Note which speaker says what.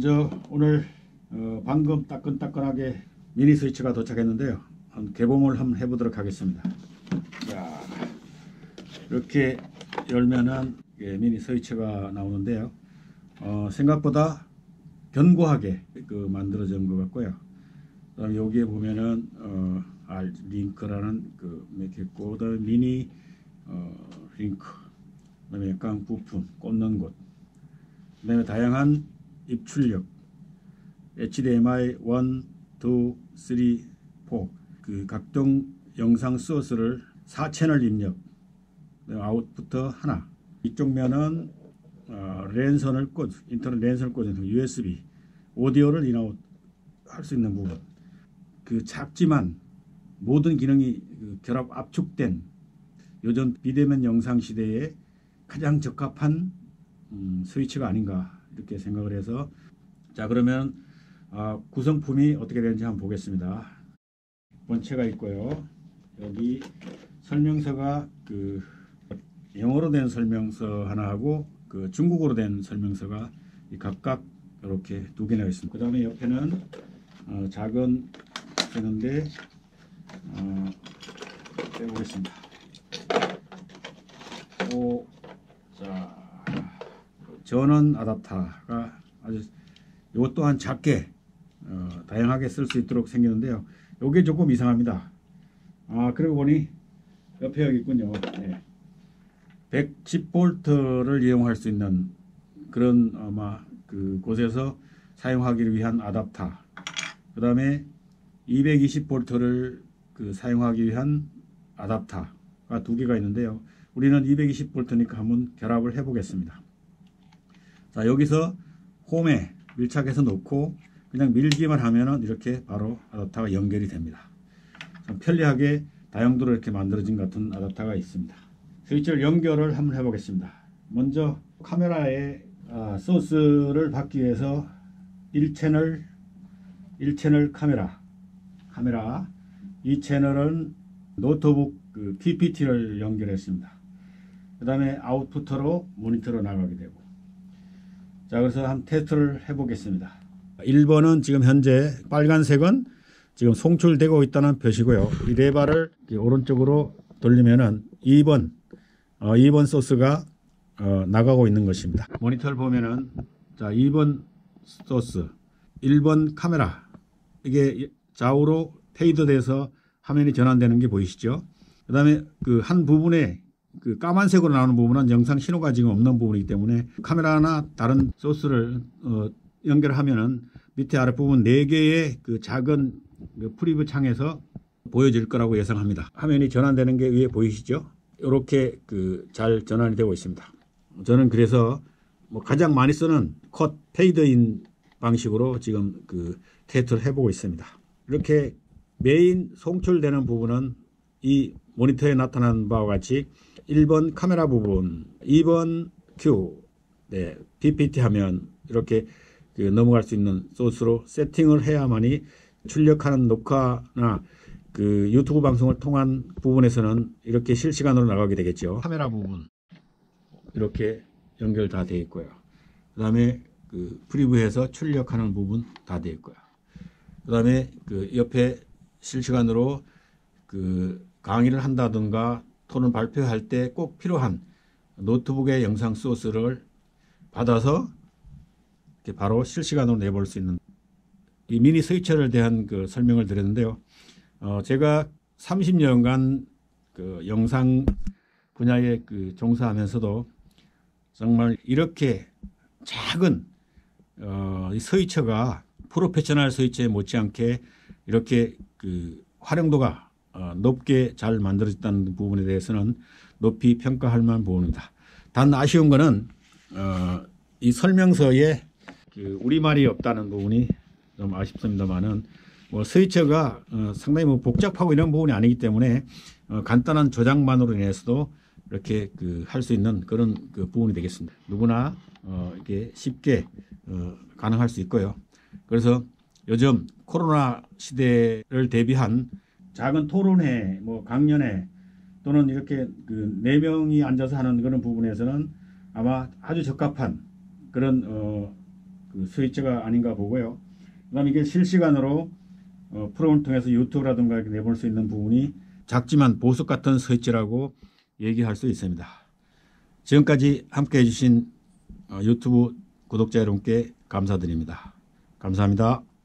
Speaker 1: 먼저 오늘 방금 따끈따끈하게 미니 스위치가 도착했는데요. 개봉을 한번 해보도록 하겠습니다. 자, 이렇게 열면은 미니 스위치가 나오는데요. 생각보다 견고하게 만들어진 것 같고요. 그다음에 여기에 보면은 링크라는 몇 있고, 그다음에 미니 링크, 그다음에 약간 부품 꽂는 곳, 그다음에 다양한 입출력, HDMI 1, 2, 3, 4, 각종 영상 소스를 4채널 입력, 아웃부터 하나. 이쪽 면은 랜선을 인터넷 랜선을 꽂은 USB, 오디오를 인아웃 할 수 있는 부분. 작지만 모든 기능이 결합 압축된 요즘 비대면 영상 시대에 가장 적합한 스위치가 아닌가 이렇게 생각을 해서, 자, 그러면 구성품이 어떻게 되는지 한번 보겠습니다. 본체가 있고요. 여기 설명서가 영어로 된 설명서 하나 하고 중국어로 된 설명서가 각각 이렇게 두 개나 있습니다. 그 다음에 옆에는 작은 되는데 빼보겠습니다. 자, 전원 아답터가 아주 이것 또한 작게 다양하게 쓸 수 있도록 생겼는데요. 이게 조금 이상합니다. 그러고 보니 옆에 여기 있군요. 네. 110V를 이용할 수 있는 그런 곳에서 사용하기 위한 아답터, 그 다음에 220V를 사용하기 위한 아답터가 두 개가 있는데요. 우리는 220V니까 한번 결합을 해 보겠습니다. 자, 여기서 홈에 밀착해서 놓고 그냥 밀기만 하면은 이렇게 바로 아답터가 연결이 됩니다. 참 편리하게 다용도로 이렇게 만들어진 같은 아답터가 있습니다. 스위치를 연결을 한번 해 보겠습니다. 먼저 카메라에 소스를 받기 위해서 1채널 카메라, 2채널은 노트북 PPT를 연결했습니다. 그 다음에 아웃풋으로 모니터로 나가게 되고, 자, 그래서 한번 테스트를 해 보겠습니다. 1번은 지금 현재 빨간색은 지금 송출되고 있다는 표시고요. 이 레바를 오른쪽으로 돌리면은 2번 소스가 나가고 있는 것입니다. 모니터를 보면은, 자, 2번 소스, 1번 카메라, 이게 좌우로 페이드 돼서 화면이 전환되는 게 보이시죠? 그 다음에 한 부분에 까만색으로 나오는 부분은 영상 신호가 지금 없는 부분이기 때문에 카메라나 다른 소스를 연결하면은 밑에 아랫부분 4개의 작은 프리뷰 창에서 보여질 거라고 예상합니다. 화면이 전환되는 게 위에 보이시죠? 이렇게 잘 전환이 되고 있습니다. 저는 그래서 가장 많이 쓰는 컷 페이드인 방식으로 지금 테스트를 해보고 있습니다. 이렇게 메인 송출되는 부분은 이 모니터에 나타난 바와 같이 1번 카메라 부분, 2번 큐, 네, PPT 하면 이렇게 넘어갈 수 있는 소스로 세팅을 해야만이 출력하는 녹화나 유튜브 방송을 통한 부분에서는 이렇게 실시간으로 나가게 되겠죠. 카메라 부분 이렇게 연결 다 되어 있고요. 그 다음에 프리뷰해서 출력하는 부분 다 되어 있고요. 그 다음에 옆에 실시간으로 강의를 한다든가 토론 발표할 때 꼭 필요한 노트북의 영상 소스를 받아서 이렇게 바로 실시간으로 내볼 수 있는 이 미니 스위치를 대한 설명을 드렸는데요. 제가 30년간 영상 분야에 종사하면서도 정말 이렇게 작은 이 스위처가 프로페셔널 스위치에 못지않게 이렇게 활용도가 높게 잘 만들어졌다는 부분에 대해서는 높이 평가할 만한 부분입니다. 단 아쉬운 거는 이 설명서에 우리말이 없다는 부분이 좀 아쉽습니다만은, 스위처가 상당히 복잡하고 이런 부분이 아니기 때문에 간단한 조작만으로 인해서도 이렇게 할 수 있는 그런 부분이 되겠습니다. 누구나 이게 쉽게 가능할 수 있고요. 그래서 요즘 코로나 시대를 대비한 작은 토론회, 강연회 또는 이렇게 4명이 앉아서 하는 그런 부분에서는 아마 아주 적합한 그런 그 스위치가 아닌가 보고요. 그다음 이게 실시간으로 프로그램을 통해서 유튜브라든가 이렇게 내볼 수 있는 부분이 작지만 보석 같은 스위치라고 얘기할 수 있습니다. 지금까지 함께 해주신 유튜브 구독자 여러분께 감사드립니다. 감사합니다.